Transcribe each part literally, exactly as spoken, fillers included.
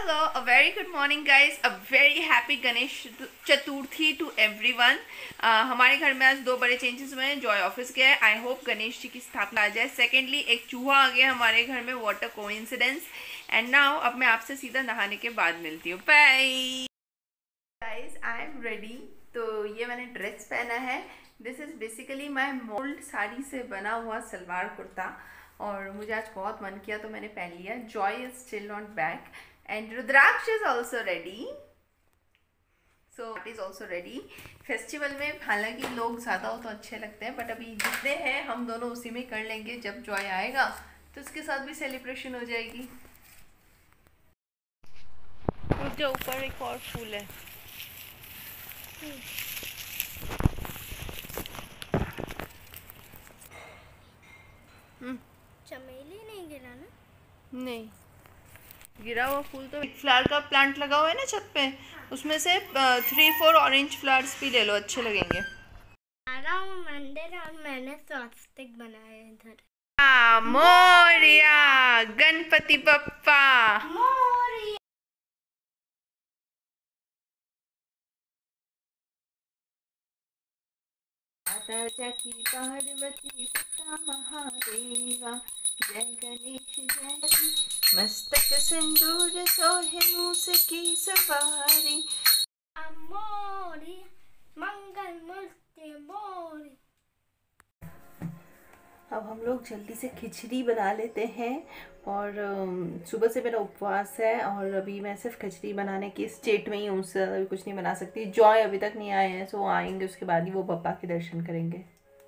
Hello, a very good morning guys, a very happy Ganesh Chaturthi to everyone. हमारे घर में आज दो बड़े चेंजेस हुए हैं। जॉय ऑफिस गया है, आई होप गणेश जी की स्थापना आ जाए। सेकेंडली एक चूहा आ गया हमारे घर में, what a coincidence. And now अब मैं आपसे सीधा नहाने के बाद मिलती हूँ। Bye guys, I am ready. तो ये मैंने ड्रेस पहना है। This is basically my mould sari से बना हुआ सलवार कुर्ता, और मुझे आज बहुत मन किया तो मैंने पहन लिया। Joy is still not back and Rudraksh is also ready, so it is also ready. Festival में हालांकि लोग ज़्यादा हो तो अच्छे लगते हैं, बट अभी जितने हैं हम दोनों उसी में कर लेंगे। जब जॉय आएगा तो उसके साथ भी सेलिब्रेशन हो जाएगी। जो ऊपर एक और फूल है, चमेली नहीं गिरा ना? नहीं गिरा हुआ फूल तो फ्लावर का प्लांट लगा हुआ है ना छत पे, उसमें से थ्री फोर ऑरेंज फ्लावर्स भी ले लो, अच्छे लगेंगे। मंदिर और मैंने स्वास्तिक बनाया इधर। आ, मोरिया गणपति बप्पा मोरिया। माता जाकी पार्वती पिता महादेवा, जय गणेश जय गणेश, मस्तक सिंदूर सोहे मूस की सवारी। मोरिया मंगल मूर्ति मोरिया। अब हम लोग जल्दी से खिचड़ी बना लेते हैं, और सुबह से मेरा उपवास है और अभी मैं सिर्फ खिचड़ी बनाने की स्टेट में ही हूँ, उससे अभी कुछ नहीं बना सकती। जॉय अभी तक नहीं आए हैं, सो वो आएंगे उसके बाद ही वो पप्पा के दर्शन करेंगे।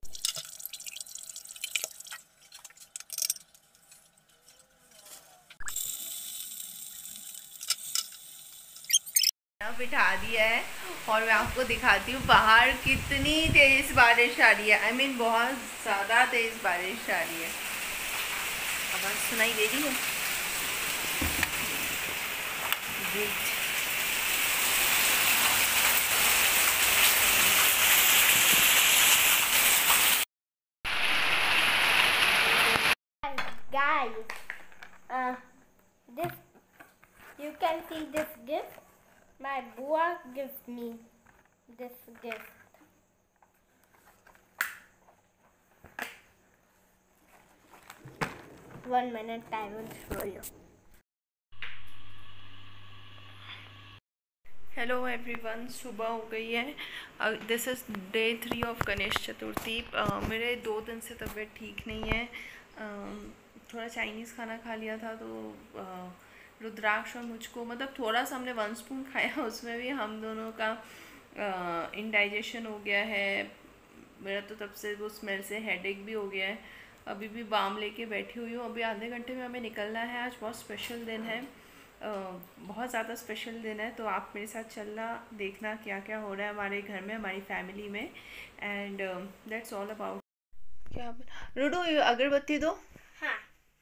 बिठा दिया है और मैं आपको दिखाती हूँ बाहर कितनी तेज बारिश आ रही है। आई I मीन mean, बहुत ज़्यादा तेज बारिश आ रही है। आवाज़ सुनाई दे रही है? Guys, uh, this you can see this gift. My Bua gives me this gift. One minute, I will show you. Hello everyone, सुबह हो गई है। This is day three of Ganesh Chaturthi. uh, मेरे दो दिन से तबीयत ठीक नहीं है। uh, थोड़ा चाइनीज़ खाना खा लिया था, तो uh, रुद्राक्ष और मुझको, मतलब थोड़ा सा हमने वन स्पून खाया, उसमें भी हम दोनों का इंडाइजेशन हो गया है। मेरा तो तब से वो स्मेल से हेडेक भी हो गया है। अभी भी बाम लेके बैठी हुई हूँ। अभी आधे घंटे में हमें निकलना है। आज बहुत स्पेशल दिन है, uh, बहुत ज़्यादा स्पेशल दिन है, तो आप मेरे साथ चलना, देखना क्या क्या हो रहा है हमारे घर में, हमारी फैमिली में। And that's all about. क्या रुडो, अगरबत्ती दो। हाँ,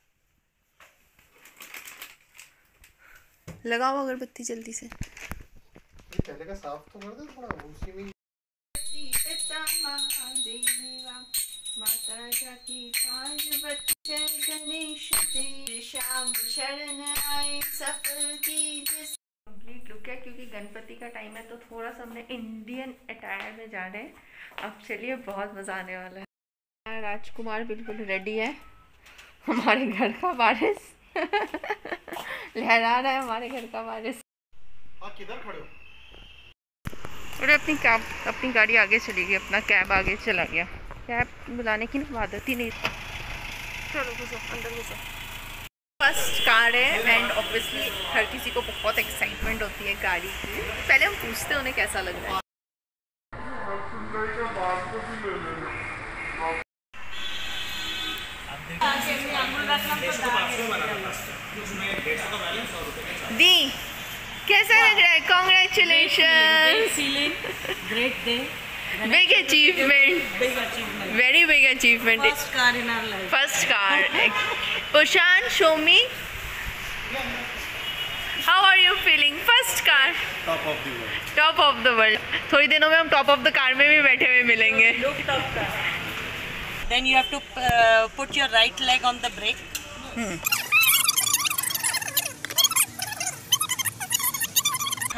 लगाओ अगरबत्ती जल्दी से। पहले का साफ तो कर दे थोड़ा, उसी में। पिता महादेवा, माता जाकी पार्वती, जय गणेश जय, श्याम शरण आए सफल कीजिए। कंप्लीट लुक है, क्योंकि गणपति का टाइम है तो थोड़ा सा हमने इंडियन अटायर में जा रहे हैं। अब चलिए, बहुत मजा आने वाला है। राजकुमार बिल्कुल रेडी है। हमारे घर का वारिस लहरा रहा है, हमारे घर का वारिस। हाँ, किधर खड़े हो? और अपनी कैब, अपनी गाड़ी आगे चली गई, अपना कैब आगे चला गया। कैब बुलाने की ना आदत ही नहीं। चलो घुसो, अंदर घुसो। फर्स्ट कार है एंड ऑब्वियसली हर किसी को बहुत एक्साइटमेंट होती है गाड़ी की। पहले हम पूछते हैं उन्हें कैसा लग रहा है। दी, कैसा लग रहा है? Congratulation, great day, big achievement, very big achievement, first car in our life, first car. Ushan, show me, how are you feeling? First car, top of the world, top of the world. थोड़ी दिनों में हम top of the car में भी बैठे हुए मिलेंगे। look top car. Then you have to uh, put your right leg on the brake. Hmm.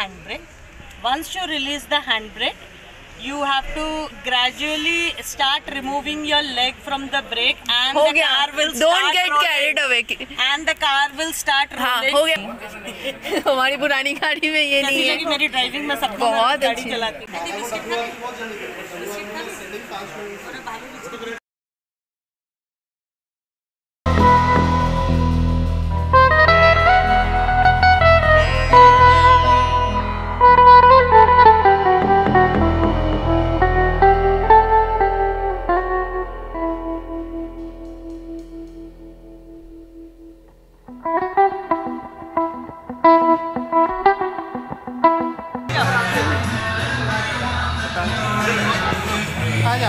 handbrake. Once you release the handbrake, you have to gradually start removing your leg from the brake, and हो the गया, car will don't start get rolling. carried away. And the car will start हाँ rolling. हो गया। हमारी पुरानी गाड़ी में ये नहीं कैसी है। लगी मेरी ड्राइविंग में? सबको बहुत गाड़ी अच्छी। चलाती आजा।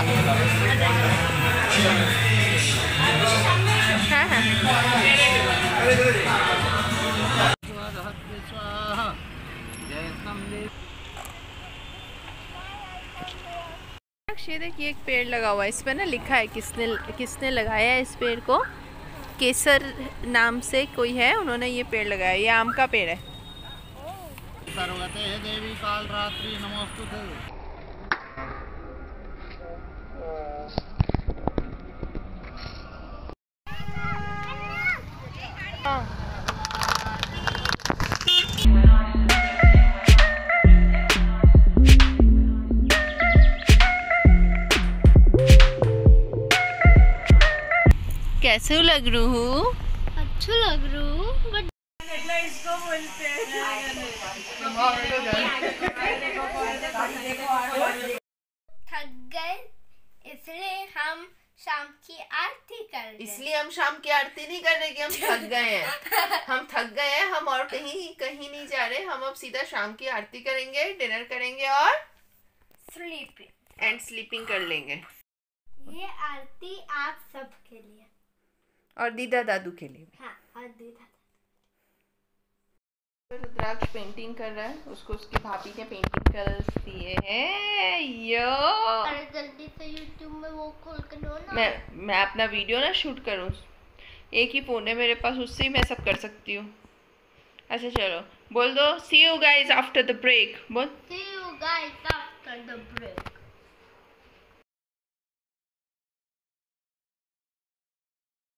हाँ हाँ ये देखिए एक पेड़ लगा हुआ है, इस पर ना लिखा है किसने किसने लगाया है इस पेड़ को। केसर नाम से कोई है, उन्होंने ये पेड़ लगाया। ये आम का पेड़ है। सर्वते देवी काल रात्रि नमोस्तुते। कैसे लग रही हूँ? अच्छा लग रहा हूँ बट थक गए इसलिए हम शाम की आरती कर रहे हैं। इसलिए हम शाम की आरती नहीं कर रहे कि हम थक गए हैं। हम थक गए हैं, हम और कहीं कहीं नहीं जा रहे। हम अब सीधा शाम की आरती करेंगे, डिनर करेंगे और स्लीपिंग एंड स्लीपिंग कर लेंगे। ये आरती आप सबके लिए और दीदा दादू के लिए। हाँ और दीदा रुद्राक्ष पेंटिंग कर रहा है, उसको उसकी भाभी ने पेंटिंग कलर्स दिए हैं। यो अरे जल्दी से यूट्यूब में वो खोल कर दो ना। मैं मैं अपना वीडियो ना शूट करूँ, एक ही फ़ोन है मेरे पास, उससे ही मैं सब कर सकती हूँ। अच्छा चलो बोल दो, see you guys after the break. बोल See you guys after the break.